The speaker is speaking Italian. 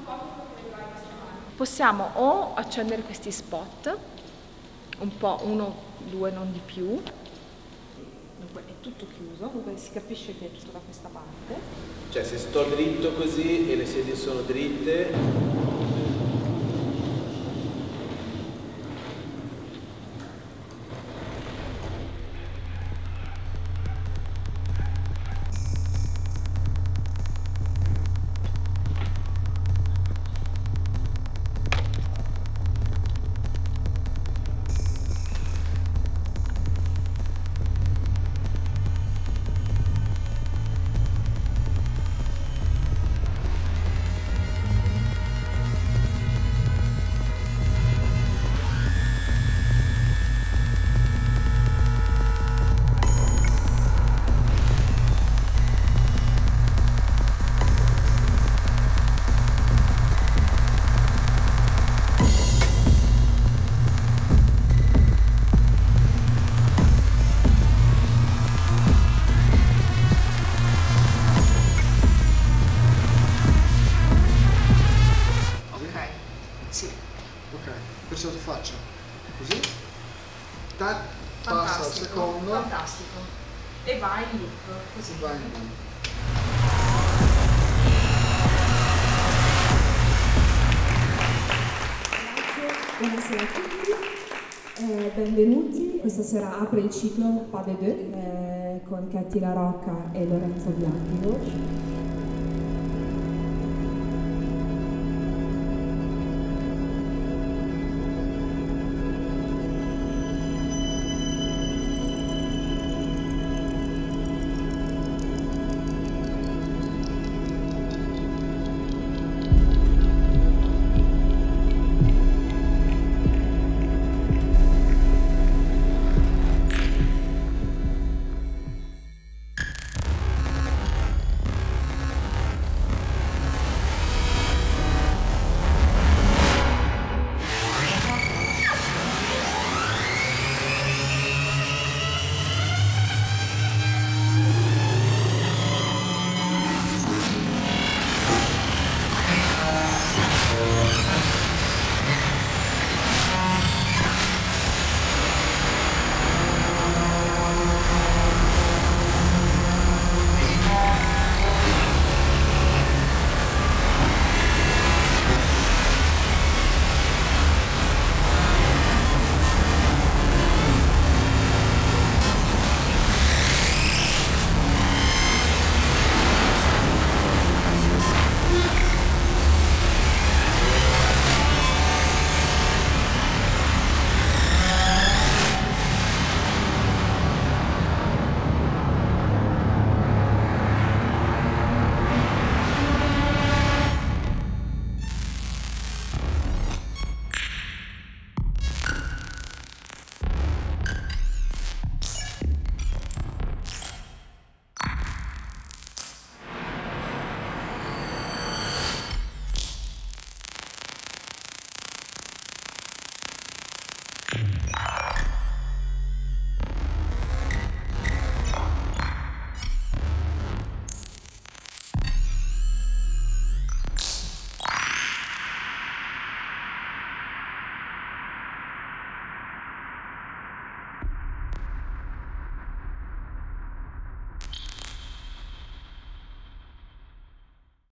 Possiamo o accendere questi spot, un po', 1, 2, non di più. Dunque è tutto chiuso, dunque si capisce che è tutto da questa parte. Cioè se sto dritto così e le sedie sono dritte... Questo lo faccio così, tac, passa al secondo, fantastico, e vai in loop, così. vai in loop. Buonasera a tutti, benvenuti. Questa sera apre il ciclo Pas de Deux con Ketty Larocca e Lorenzo Bianchi Hoesch.